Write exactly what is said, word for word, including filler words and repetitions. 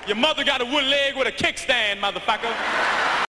Your mother got a wooden leg with a kickstand, motherfucker.